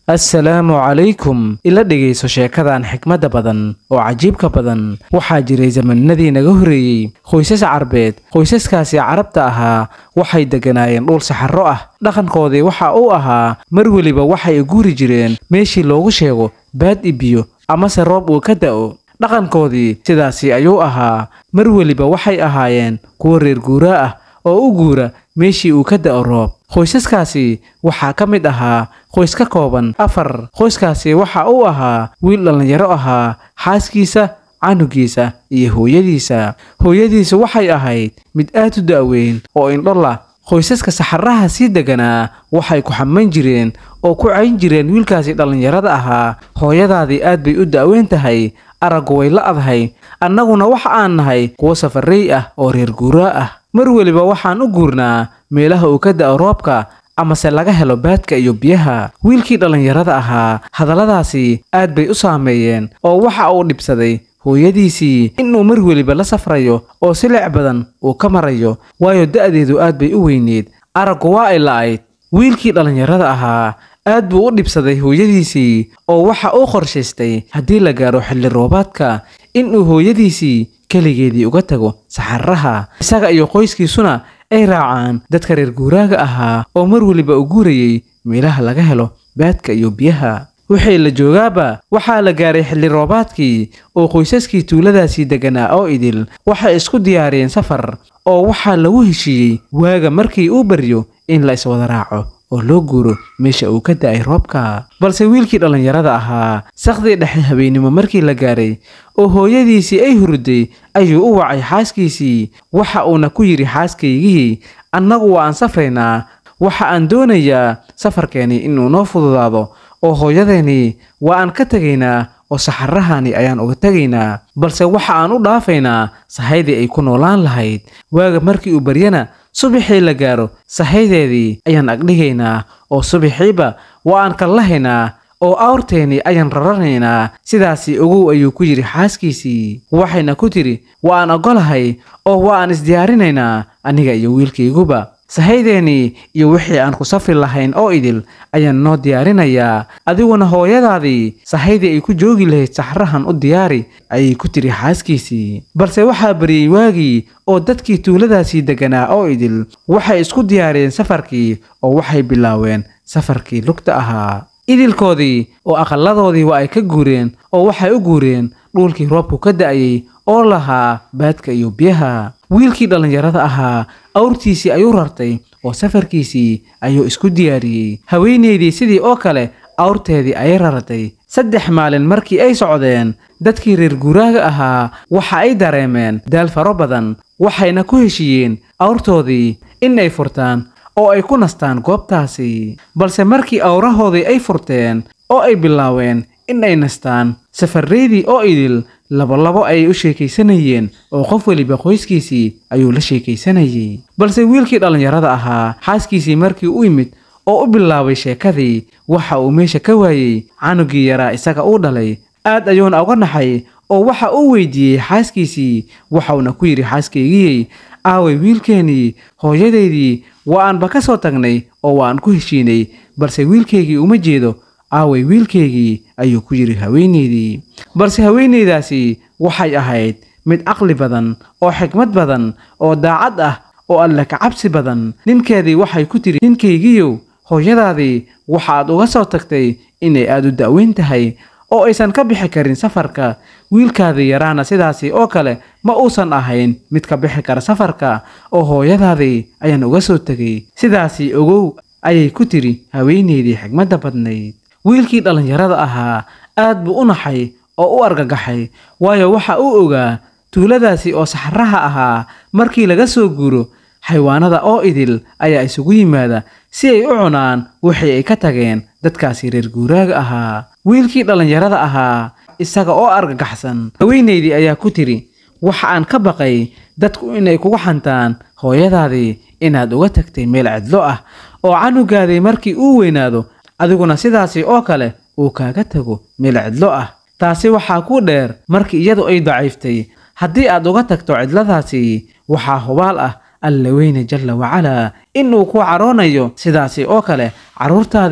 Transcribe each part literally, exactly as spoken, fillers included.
السلام عليكم إلا dhegeyso sheekadan xikmada badan oo cajiibka badan waxa jiray zamanadii naga horeeyay qoysas Carbeed qoysaskaasi Carabta ahaa waxay deganaayeen dhul saxaro ah dhaqankoodii waxa uu ahaa mar waliba waxay guuri jireen meeshii loogu sheego baad ibiyo ama se roob uu ka da'o dhaqankoodii sidaasi ayuu ahaa mar waliba waxay ahaayeen kuwa reer guura ah oo u guura meeshii uu ka da'o roob qoysaskaasi waxa ka mid ahaa qoys ka kooban afar qoyskaasi waxa uu ahaa wiil dhalinyaro ahaa xaaskiisa canugiisa iyo hooyadiisa hooyadiisa waxay ahayd mid aad u daaweyn oo indhola qoysaska saxaraha si deganaa waxay ku xaman jireen oo ku cayn jireen wiilkaasi dhalinyarada ahaa hooyadaadii aad bay u daaweyn tahay aragu way la adhay annaguna waxa aan nahay kuwa safarey ah oo reer guura ah mar waliba waxaan u guurnaa meelaha uu ka da'o roobka ama se laga helo baadka iyo biyaha wiilkii dhalinyarada ahaa hadalladaasi aad bay u saameeyeen oo waxa uu dhibsaday hooyadiisii inuu mar waliba la safrayo oo silic badan uu ka marayo waayo da'deedu aad bay u weyneed aragu waa ay la'ayd wiilkii dhalinyarada ahaa aad buu u dhibsaday hooyadiisii oo waxa uu qorshaystay haddii la gaaro xilli roobaadka inuu hooyadiisii kaligeedii uga tago saxaraha isaga iyo qoyskiisuna ay raacaan dadka reer guuraaga ahaa oo mar waliba u guurayay meelaha laga helo baadka iyo biyaha wixii la joogaaba waxaa la gaaray xilli roobaadkii oo qoysaskii tuuladaasi deganaa oo idil waxay isku diyaariyeen safar oo waxaa lagu heshiiyey waaga markii uu baryo in la iswada raaco oo loo guuro meesha uu ka da'ay roobka balse wiilkii dhalinyarada ahaa saqdii dhexe habeenimo markii la gaaray oo hooyadiisii ay hurday ayuu u wacay xaaskiisii waxa uuna ku yiri xaaskaygii annagu waan safraynaa waxa aan doonayaa safarkeeni inuu noo fududaado oo hooyadeeni waa aan ka tagaynaa oo saxarahani ayaan uga tagaynaa balse waxa aan u dhaafaynaa sahaydii ay ku noolaan lahayd waaga markii uu baryana subaxii la gaaro sahaydeedii ayaan agdhigaynaa oo subaxiiba waa aan kallahaynaa oo awrteeni ayaan raranaynaa sidaasi ogow ayuu ku yiri xaaskiisii waxayna ku tiri waa aan ogolahay oo waa aan isdiyaarinaynaa aniga iyo wiilkayguba sahaydeeni iyo wixii aan ku safri lahayn oo idil ayaan noo diyaarinayaa adiguna hooyadaadii sahaydii ay ku joogi lahayd saxarahan u diyaari ayay ku tiri xaaskiisii balse waxaa bariyey waagii oo dadkii tuuladaasi deganaa oo idil waxay isku diyaariyeen safarkii oo waxay bilaaween safarkii lugta ahaa idilkoodii oo aqaladoodii waa ay ka guureen oo waxay u guureen dhulkii roobku ka da'ayay oo lahaa baadka iyo biyaha wiilkii dhalinyarada ahaa awrtiisii ayuu rartay oo safarkiisii ayuu isku diyaariyey haweeneydii sidii oo kale awrteedii ayay rartay saddex maalin markii ay socdeen dadkii reer guuraaga ahaa waxa ay dareemeen daal faro badan waxayna ku heshiiyeen awrtoodii in ay furtaan oo ay ku nastaan goobtaasi balse markii awrahoodii ay furteen oo ay bilaaween in ay nastaan safareydii oo idil labo labo ay u sheekaysanayeen oo qof waliba qoyskiisii ayuu la sheekaysanayay balse wiilkii dhalinyarada ahaa xaaskiisii markii u yimid oo u bilaabay sheekadii waxa uu meesha ka waayay canugii yaraa isaga uu dhalay aad ayuuna uga naxay oo waxa uu weydiiyey xaaskiisii waxauna ku yiri xaaskaygii aaway wiilkeenii hooyadeydii waa aanba ka soo tagnay oo waan ku heshiinay balse wiilkaygii uma jeedo aaway wiilkaygii ayuu ku yiri haweeneydii balse haweeneydaasi waxay ahayd mid aqli badan oo xikmad badan oo daacad ah oo alle ka cabsi badan ninkeedii waxay ku tiri ninkaygiiyow hooyadaadii waxaad uga soo tagtay inay aad u daaweyn tahay oo aysan ka bixi karin safarka wiilkaadii yaraana sidaasi oo kale ma uusan ahayn mid ka bixi kara safarka oo hooyadaadii ayaan uga soo tegay sidaasi ogow ayay ku tiri haweeneydii xikmadda badnayd wiilkii dhalinyarada ahaa aad buu u naxay oo u argagaxay waayo waxa uu ogaa tuuladaasi oo saxaraha ahaa markii laga soo guuro xayawaanada oo idil ayaa isugu yimaada si ay u cunaan wixii ay ka tageen dadkaasi reer guuraaga ahaa wiilkii dhalinyarada ahaa isaga oo argagaxsan haweeneydii ayaa ku tiri waxa aan ka baqay dadku inay kugu xantaan hooyadaadii inaad uga tagtay meel cidlo ah oo canugaadii markii uu weynaado adiguna sidaasi oo kale uu kaaga tago meel cidlo ah taasi waxaa ku dheer markii iyadu ay daciiftay haddii aad uga tagto cidladaasi waxaa hubaal ah alla weyne jalla wacala inuu ku caroonayo sidaasi oo kale caruurtaadii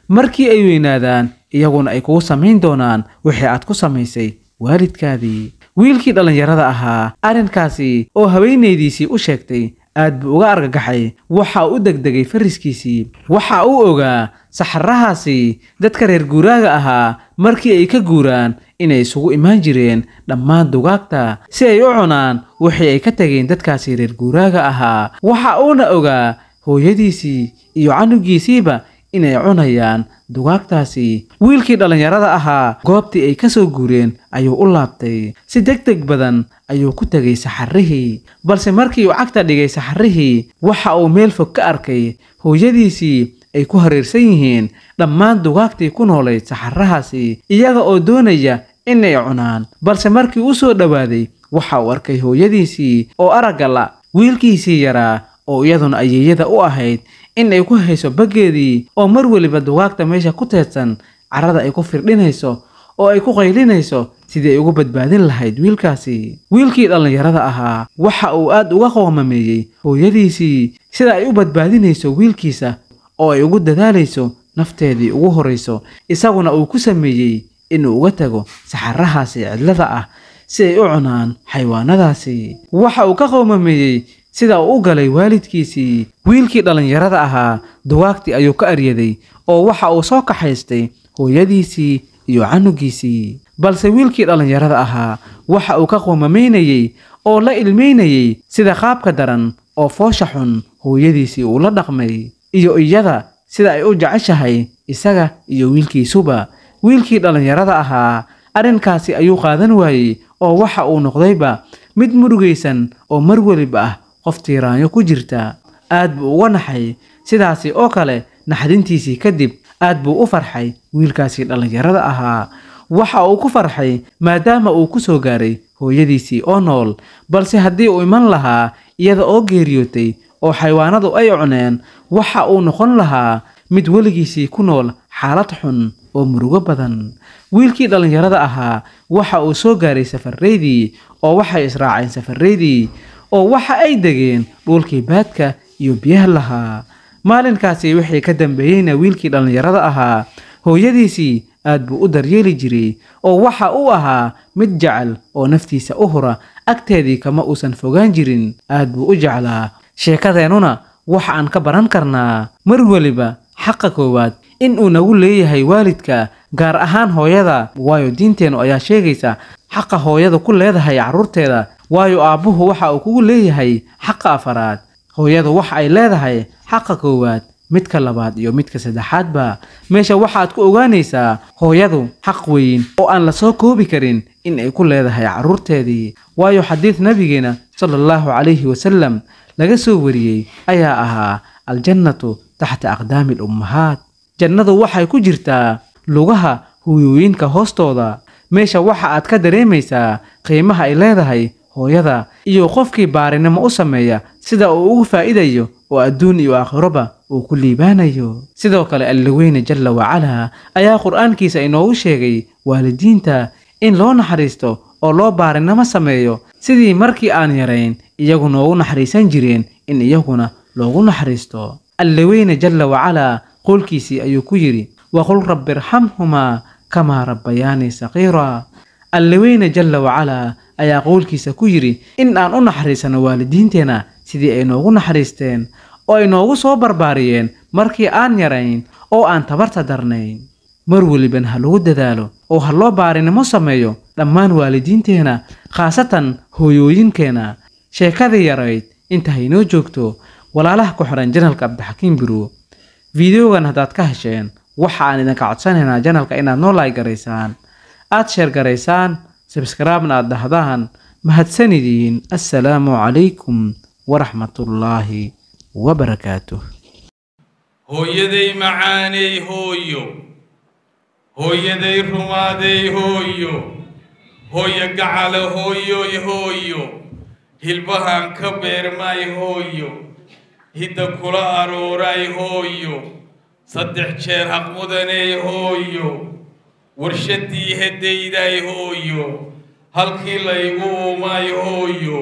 markii ay weynaadaan iyaguna ay kugu samayn doonaan wixii aad ku samaysay waalidkaadii. wiilkii dhalinyarada ahaa arrinkaasi oo haweenaydiisii u sheegtay aad buu uga argagaxay. waxa uu degdegay fariskiisii. waxa uu ogaa saxarahaasi dadka reer guuraaga ahaa markii ay ka guuraan inay isugu imaan jireen dhammaan dugaagta si ay u cunaan wixii ay ka tageen dadkaasi reer guuraaga ahaa. waxa uuna ogaa hooyadiisii iyo canugiisiiba inay cunayaan dugaagtaasi. wiilkii dhalinyarada ahaa goobtii ay ka soo guureen ayuu u laabtay. si degdeg badan ayuu ku tegay saxarihii. balse markii uu cagta dhigay saxarihii waxa uu meel fog ka arkay hooyadiisii ay ku hareersan yihiin dhammaan dugaagtii ku noolayd saxarahaasi iyaga oo doonaya inay cunaan. balse markii uu soo dhowaaday waxa uu arkay hooyadiisii oo aragga la wiilkiisii yaraa oo iyaduna ayeeyada u ahayd in ay ku hayso baggeedii oo mar waliba dugaagta meesha ku teedsan carrada ay ku firdhinayso oo ay ku qaylinayso sidii ay ugu badbaadin lahayd wiilkaasi. wiilkii dhalinyarada ahaa waxa uu aad uga qoomameeyey hooyadiisii sida ay u badbaadinayso wiilkiisa oo ay ugu dadaalayso nafteedii ugu horayso, isaguna uu ku sameeyey inuu uga tago saxarahaasi cidlada ah si ay u cunaan xayawaanadaasi. waxa uu ka qoomameeyey sida uu u galay waalidkiisii. wiilkii dhalinyarada ahaa dugaagtii ayuu ka aryaday oo waxa uu soo kaxaystay hooyadiisii iyo canugiisii. balse wiilkii dhalinyarada ahaa waxa uu ka qoomameynayay oo la ilmeynayay sida qaabka daran oo foosha xun hooyadiisii uu la dhaqmay iyo iyada sida ay u jeceshahay isaga iyo wiilkiisuba. wiilkii dhalinyarada ahaa arrinkaasi ayuu qaadan waayey oo waxa uu noqdayba mid murugaysan oo mar waliba ah qof tiiraanyo ku jirta. aad buu uga naxay. sidaasi oo kale naxdintiisii kadib aad buu u farxay wiilkaasi dhalinyarada ahaa. waxa uu ku farxay maadaama uu ku soo gaaray hooyadiisii oo nool. balse haddii uu iman lahaa iyada oo geeriyootay oo xayawaanadu ay cuneen waxa uu noqon lahaa mid weligiisii ku nool xaalad xun oo murugo badan. wiilkii dhalinyarada ahaa waxa uu soo gaaray safareydii oo waxay israaceen safareydii oo waxa ay degeen dhulkii baadka iyo biyaha lahaa. maalinkaasi wixii ka dambeeyeyna wiilkii dhalinyarada ahaa hooyadiisii aad buu u daryeeli jiray oo waxa uu ahaa mid jecel oo naftiisa u hura. agteedii kama uusan fogaan jirin. aad buu u jeclaa. sheekadeennuna waxa aan ka baran karnaa mar waliba xaqa koowaad in uu nagu leeyahay waalidka, gaar ahaan hooyada, waayo diinteennu ayaa sheegaysa xaqa hooyada ku leedahay carruurteeda, waayo aabbuhu waxa uu kugu leeyahay xaqa afaraad. hooyadu waxa ay leedahay xaqa koowaad, midka labaad iyo midka saddexaadba. meesha waxaad ku ogaanaysaa hooyadu xaq weyn oo aan la soo koobi karin in ay ku leedahay carruurteedii, waayo xadiis nabigeena sallallahu calayhi wasallam laga soo wariyey ayaa ahaa aljannatu taxta aqdaami lummahaat. jannadu waxay ku jirtaa lugaha hooyooyinka hoostooda. meesha waxa aad ka dareemaysaa qiimaha ay leedahay hooyada iyo qofkii baarinimo u sameeya sida uu ugu faa'iidayo oo adduun iyo aakhiraba uu ku liibaanayo. sidoo kale Alle weyne jalla wacala ayaa qur'aankiisa inoogu sheegay waalidiinta in loo naxariisto oo loo baarinimo sameeyo sidii markii aan yarayn iyagu noogu naxariisan jireen in iyaguna loogu naxariisto. Alle weyne jalla wacala qolkiisii ayuu ku yiri waqul rabbi irhamhumaa kamaa rabbayaanii saqiira. Alle weyne jalla wacala ayaa qowlkiisa ku yiri in aan u naxariisano waalidiinteena sidii ay noogu naxariisteen oo ay noogu soo barbaariyeen markii aan yarayn oo aan tabarta darnayn. mar waliban ha lagu dadaalo oo ha loo baarinimo sameeyo dhammaan waalidiinteena, khaasatan hooyooyinkeena. sheekadii yarayd inta haynoo joogto walaalaha ku xiran janalka Cabdixakiin Birow. fiidiyogan haddaad ka hesheen waxa aan idinka codsanaynaa janalka inaad noo like garaysaan, aad share garaysaan, subscribe-na aad dhahdaan. mahadsanidin. assalaamu calaykum waraxmatullaahi wabarakaatuh. hooyaday macaanay hooyo, hooyaday rumaaday hooyo, hooyo gacala hooyoy hooyo, hilbahan ka beermay hooyo, hidda kula arooray hooyo, saddex jeer haq mudanay hooyo, warshadii hedayday hooyo, halkii laygu uumay hooyo,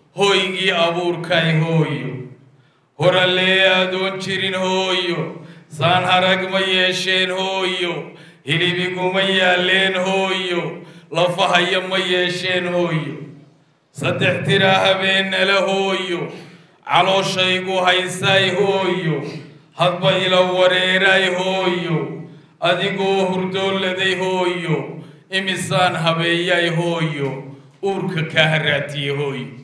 hooygii abuurkay hooyo, horalee adoon jirin hooyo, saan harag ma yeesheen hooyo hilibigu ma yaaleen hooyo lafahaya ma yeesheen hooyo saddex tiraa habeenala hooyo calooshaygu haysay hooyo hadba ila wareeray hooyo adigoo hurdooladay hooyo imisaan habeeyay hooyo uurka ka haraatiyey hooyo